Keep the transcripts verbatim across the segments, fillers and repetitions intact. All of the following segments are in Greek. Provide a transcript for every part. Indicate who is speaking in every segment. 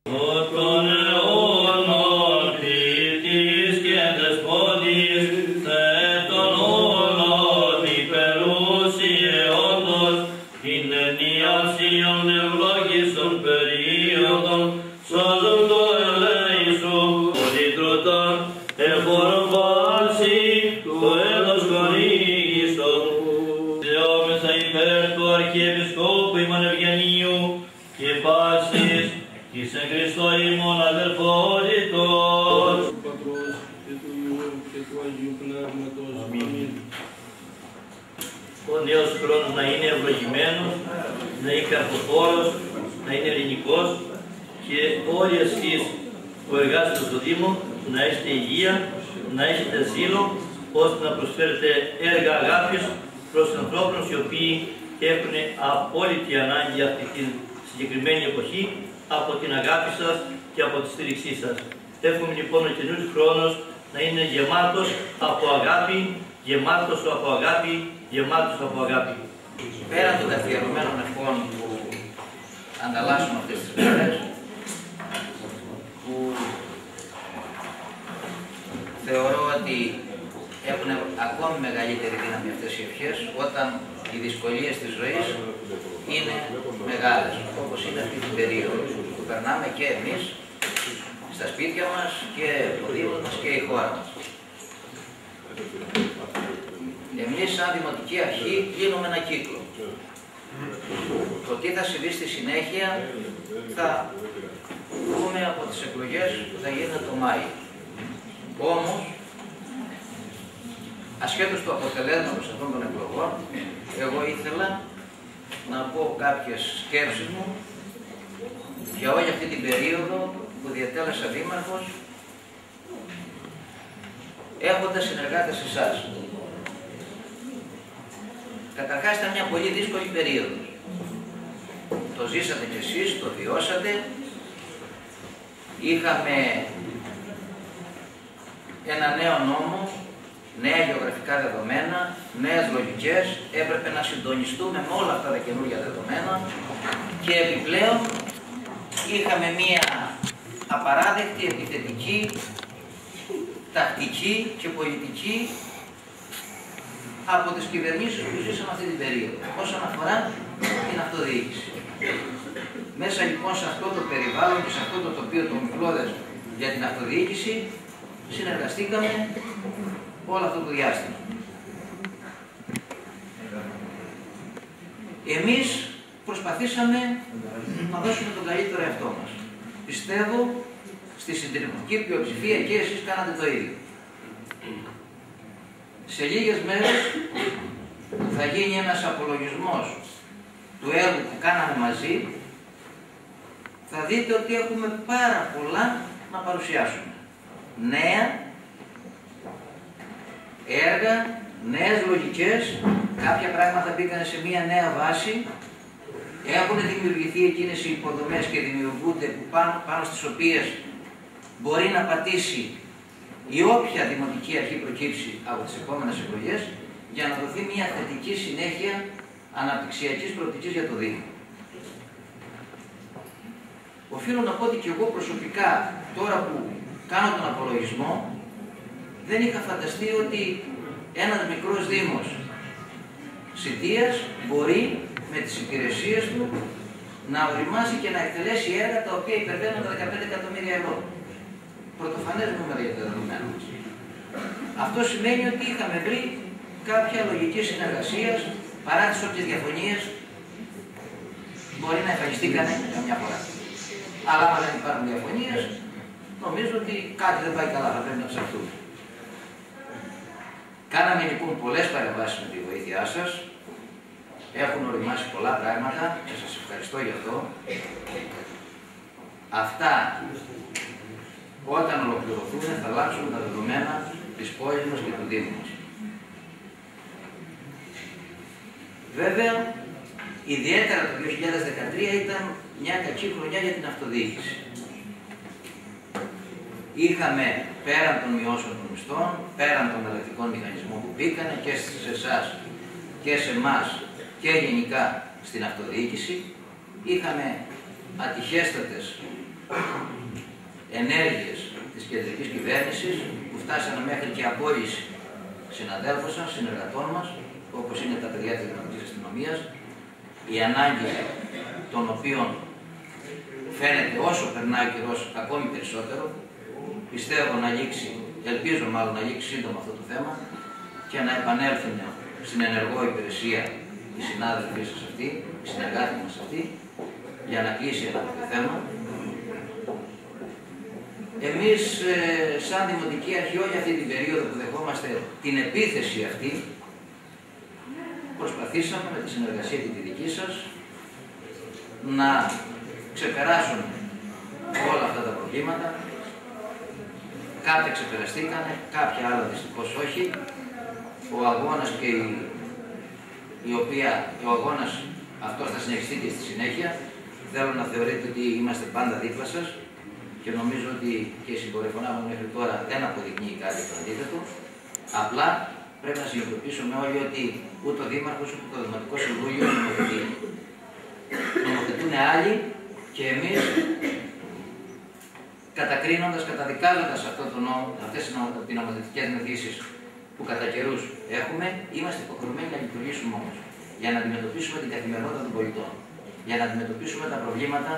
Speaker 1: Αρχιεπισκόπου ημών Ευγενίου και πάσης εις εν Χριστώ ημών αδελφότητος.
Speaker 2: Του Πατρός και του Υιού και του Αγίου Πνεύματος. Αμήν.
Speaker 1: Ο νέος χρόνος να είναι ευλογημένος, να είναι καρποφόρος, να είναι ελληνικός και όλοι εσείς που εργάζεστε στο Δήμο να έχετε υγεία, να έχετε ζήλο, ώστε να προσφέρετε έργα αγάπης προς τους ανθρώπους οι οποίοι έχουν απόλυτη ανάγκη αυτή τη συγκεκριμένη εποχή από την αγάπη σας και από τη στήριξή σας. Εύχομαι λοιπόν ο καινούργιος χρόνος να είναι γεμάτος από αγάπη, γεμάτος από αγάπη, γεμάτος από αγάπη.
Speaker 3: Πέραν των καθιερωμένων ευχών που ανταλλάσσουμε αυτές τις μέρες, που θεωρώ ότι έχουν ακόμη μεγαλύτερη δύναμη αυτές οι ευχές όταν οι δυσκολίες της ζωής είναι μεγάλες, όπως είναι αυτή την περίοδο που περνάμε και εμείς στα σπίτια μας και ο Δήμος μας και η χώρα μας. Εμείς σαν Δημοτική Αρχή κλείνουμε ένα κύκλο. Το τι θα συμβεί στη συνέχεια θα δούμε από τις εκλογές που θα γίνουν το Μάιο. Όμως, ασχέτως του αποτελέσματος αυτών των εκλογών, εγώ ήθελα να πω κάποιες σκέψεις μου για όλη αυτή την περίοδο που διατέλεσα δήμαρχος, έχοντας συνεργάτες εσάς. Καταρχάς ήταν μια πολύ δύσκολη περίοδος. Το ζήσατε κι εσείς, το βιώσατε. Είχαμε ένα νέο νόμο, νέα γεωγραφικά δεδομένα, νέες λογικές, έπρεπε να συντονιστούμε με όλα αυτά τα καινούργια δεδομένα και επιπλέον είχαμε μία απαράδεκτη, επιθετική, τακτική και πολιτική από τις κυβερνήσεις που ζήσαμε αυτή την περίοδο, όσον αφορά την αυτοδιοίκηση. Μέσα λοιπόν σε αυτό το περιβάλλον και σε αυτό το τοπίο των μικρόδες για την αυτοδιοίκηση, συνεργαστήκαμε όλο αυτό το διάστημα. Εμείς προσπαθήσαμε να δώσουμε τον καλύτερο εαυτό μας. Πιστεύω στη συντηρητική πλειοψηφία και εσείς κάνατε το ίδιο. Σε λίγες μέρες θα γίνει ένας απολογισμός του έργου που κάναμε μαζί. Θα δείτε ότι έχουμε πάρα πολλά να παρουσιάσουμε. Νέα έργα, νέες λογικές, κάποια πράγματα μπήκαν σε μία νέα βάση. Έχουν δημιουργηθεί εκείνες οι υποδομές και δημιουργούνται που πάνω, πάνω στις οποίες μπορεί να πατήσει η όποια δημοτική αρχή προκύψει από τις επόμενες εκλογές για να δοθεί μια θετική συνέχεια αναπτυξιακής προοπτικής για το Δήμο. Οφείλω να πω ότι και εγώ προσωπικά, τώρα που κάνω τον απολογισμό, δεν είχα φανταστεί ότι ένας μικρός Δήμος Σιτίας μπορεί με τις υπηρεσίες του να οριμάσει και να εκτελέσει έργα τα οποία υπερβαίνουν τα δεκαπέντε εκατομμύρια ευρώ. Πρωτοφανές νούμερα για τα δεδομένα μας. Αυτό σημαίνει ότι είχαμε βρει κάποια λογική συνεργασία παρά τις όποιες διαφωνίες μπορεί να εμφανιστεί κανένα καμιά φορά. Αλλά άμα δεν υπάρχουν διαφωνίες, νομίζω ότι κάτι δεν πάει καλά, θα πρέπει να ψαχτούμε. Κάναμε λοιπόν πολλές παρεμβάσεις με τη βοήθειά σας. Έχουν οριμάσει πολλά πράγματα και σας ευχαριστώ για αυτό. Αυτά όταν ολοκληρωθούν θα αλλάξουν τα δεδομένα της πόλης μας και του Δήμου μας. Βέβαια, ιδιαίτερα το δύο χιλιάδες δεκατρία ήταν μια κακή χρονιά για την αυτοδιοίκηση. Είχαμε πέραν των μειώσεων των μισθών, πέραν των ελεκτικών μηχανισμών που μπήκανε και σε εσάς και σε εμάς και γενικά στην αυτοδιοίκηση, είχαμε ατυχέστατες ενέργειες της κεντρικής κυβέρνησης που φτάσανε μέχρι και απόλυση συναδέλφων σας, συνεργατών μας, όπως είναι τα παιδιά της Δημοτικής Αστυνομίας, η ανάγκη των οποίων φαίνεται όσο περνάει ο καιρός ακόμη περισσότερο. Πιστεύω να λήξει, ελπίζω μάλλον να λήξει σύντομα αυτό το θέμα και να επανέλθουν στην ενεργό υπηρεσία οι συνάδελφοί σας αυτοί, οι συνεργάτες μας αυτοί, για να κλείσει ένα τέτοιο θέμα. Εμείς, ε, σαν Δημοτική Αρχή, όλη αυτή την περίοδο που δεχόμαστε την επίθεση αυτή, προσπαθήσαμε με τη συνεργασία και τη δική σας να ξεπεράσουμε όλα αυτά τα προβλήματα. Κάποια ξεπεραστήκανε, κάποια άλλα δυστυχώς όχι. Ο αγώνας και η, η οποία, ο αγώνας αυτός θα συνεχιστεί και στη συνέχεια. Θέλω να θεωρείτε ότι είμαστε πάντα δίπλα σας και νομίζω ότι και η συμπεριφορά μου μέχρι τώρα δεν αποδεικνύει κάτι το αντίθετο. Απλά πρέπει να συνειδητοποιήσουμε όλοι ότι ούτε ο Δήμαρχος ούτε το Δημοτικό Συμβούλιο νομοθετεί. Νομοθετούν άλλοι και εμείς, κατακρίνοντας, καταδικάζοντας αυτό το νόμο, αυτές τις νομοθετικές μεθύσεις που κατά καιρούς έχουμε, είμαστε υποχρεωμένοι να λειτουργήσουμε όμως για να αντιμετωπίσουμε την καθημερινότητα των πολιτών, για να αντιμετωπίσουμε τα προβλήματα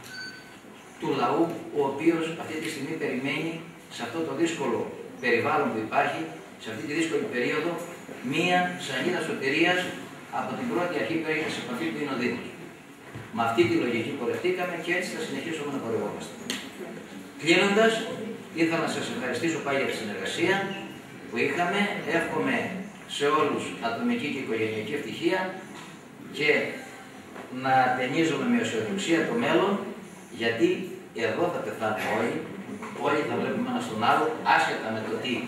Speaker 3: του λαού, ο οποίος αυτή τη στιγμή περιμένει σε αυτό το δύσκολο περιβάλλον που υπάρχει, σε αυτή τη δύσκολη περίοδο, μία σανίδα σωτηρίας από την πρώτη αρχή που έγινε σε επαφή που είναι ο Δήμος. Με αυτή τη λογική πορευτήκαμε και έτσι θα συνεχίσουμε να πορευόμαστε. Κλείνοντας, ήθελα να σας ευχαριστήσω πάλι για τη συνεργασία που είχαμε. Εύχομαι σε όλους ατομική και οικογενειακή ευτυχία και να ταινίζουμε με αισιοδοξία το μέλλον, γιατί εδώ θα πεθάνουμε όλοι, όλοι θα βλέπουμε ένα στον άλλο, άσχετα με το τι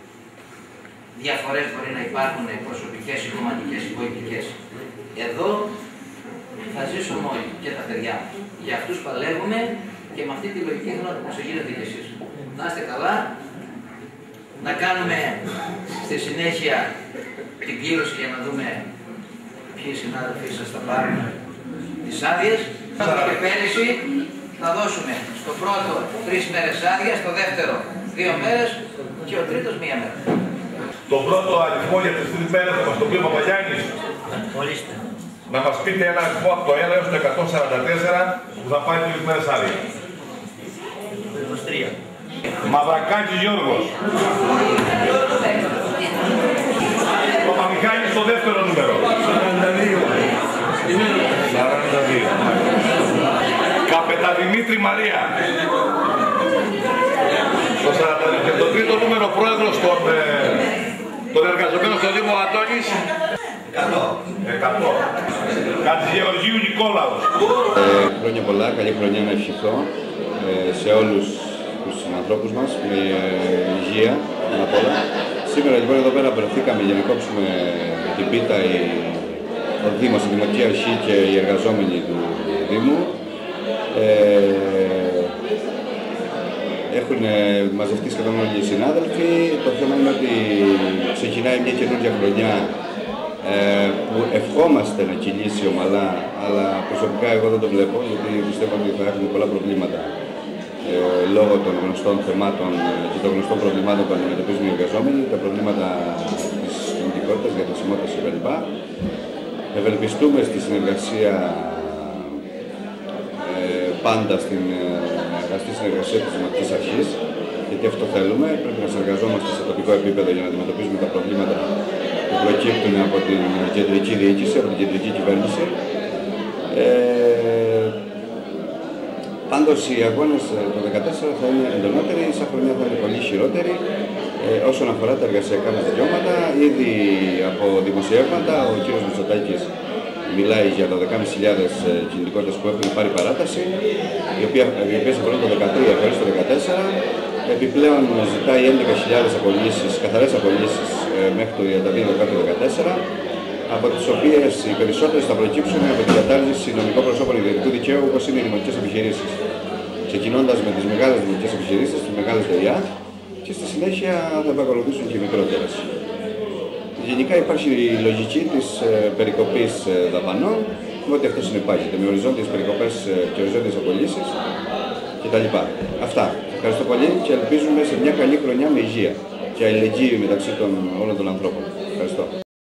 Speaker 3: διαφορές μπορεί να υπάρχουν προσωπικές, κομματικές ή πολιτικές. Εδώ θα ζήσουμε όλοι και τα παιδιά μας. Για αυτούς παλεύουμε και με αυτή τη λογική θέλω να το προσεγγίσετε και εσείς. Να είστε καλά, να κάνουμε στη συνέχεια την κλήρωση για να δούμε ποιοι συνάδελφοι σας θα πάρουν τις άδειες. Και πέρυσι θα δώσουμε στο πρώτο τρεις μέρες άδεια, στο δεύτερο δύο μέρες και ο τρίτος μία μέρα.
Speaker 4: Το πρώτο αριθμό για τις τρεις μέρες θα μας το πει ο Παπαγιάννης.
Speaker 1: Ορίστε.
Speaker 4: Να μας πείτε ένα αριθμό από το ένα έως το εκατόν σαράντα τέσσερα που θα πάει τρεις μέρες άδεια.
Speaker 1: είκοσι τρία.
Speaker 4: Μαυρακάκης Γιώργος. Παπαμιχάλης στο δεύτερο νούμερο. σαράντα δύο. σαράντα δύο. Καπεταδημήτρη Μαρία. Το σαράντα δύο. Και το τρίτο νούμερο πρόεδρος των, ε, των εργαζομένων στο Δήμο Αντώνης. εκατό. εκατό. Κατζηγεωργίου Νικόλαος.
Speaker 5: Ε, χρόνια πολλά, καλή χρονιά να ευχηθώ ε, σε όλους τους ανθρώπους μας με ε, υγεία απ' όλα. Σήμερα λοιπόν εδώ πέρα βρεθήκαμε για να κόψουμε την πίτα η, ο Δήμος, η Δημοτική Αρχή και οι εργαζόμενοι του Δήμου. Ε, έχουν μαζευτεί σχεδόν όλοι οι συνάδελφοι. Το θέμα είναι ότι ξεκινάει μια καινούργια χρονιά ε, που ευχόμαστε να κυλήσει ομαλά, αλλά προσωπικά εγώ δεν το βλέπω, γιατί πιστεύω ότι θα έχουμε πολλά προβλήματα ε, λόγω των γνωστών θεμάτων και των γνωστών προβλημάτων που αντιμετωπίζουν οι εργαζόμενοι, τα προβλήματα της κινητικότητας, διαθεσιμότητας κλπ. Ευελπιστούμε στη συνεργασία, ε, πάντα στην αγαστή συνεργασία της Δημοτικής Αρχής, γιατί αυτό θέλουμε. Πρέπει να συνεργαζόμαστε σε τοπικό επίπεδο για να αντιμετωπίσουμε τα προβλήματα που προκύπτουν από την κεντρική διοίκηση, από την κεντρική κυβέρνηση. Ε, πάντως οι αγώνες το δύο χιλιάδες δεκατέσσερα θα είναι εντονότεροι, σαν χρονιά θα είναι πολύ χειρότεροι. Ε, όσον αφορά τα εργασιακά μας δικαιώματα, ήδη από δημοσιεύματα ο κ. Μητσοτάκης μιλάει για δώδεκα χιλιάδες πεντακόσιες κινητικότητες που έχουν πάρει παράταση, οι οποίες αφορούν το δύο χιλιάδες δεκατρία χωρίς το δύο χιλιάδες δεκατέσσερα. Επιπλέον ζητάει έντεκα χιλιάδες απολύσεις, καθαρές απολύσεις μέχρι το τριάντα δύο Δεκάτου δύο χιλιάδες δεκατέσσερα, από τις οποίες οι περισσότερες θα προκύψουν από την κατάργηση νομικών προσώπων ιδιωτικού δικαίου, όπως είναι οι δημοτικές επιχειρήσεις. Ξεκινώντας με τις μεγάλες δημοτικές επιχειρήσεις, τις μεγάλες ΔΕΙΑ, και στη συνέχεια θα επακολουθήσουν και οι μικρότερες. Γενικά υπάρχει η λογική της ε, περικοπής ε, δαπανών, με ό,τι αυτό συνεπάγεται, με οριζόντιες περικοπές ε, και οριζόντιες απολύσεις, και κτλ. Αυτά. Ευχαριστώ πολύ και ελπίζουμε σε μια καλή χρονιά με υγεία και αλληλεγγύη μεταξύ των όλων των ανθρώπων. Ευχαριστώ.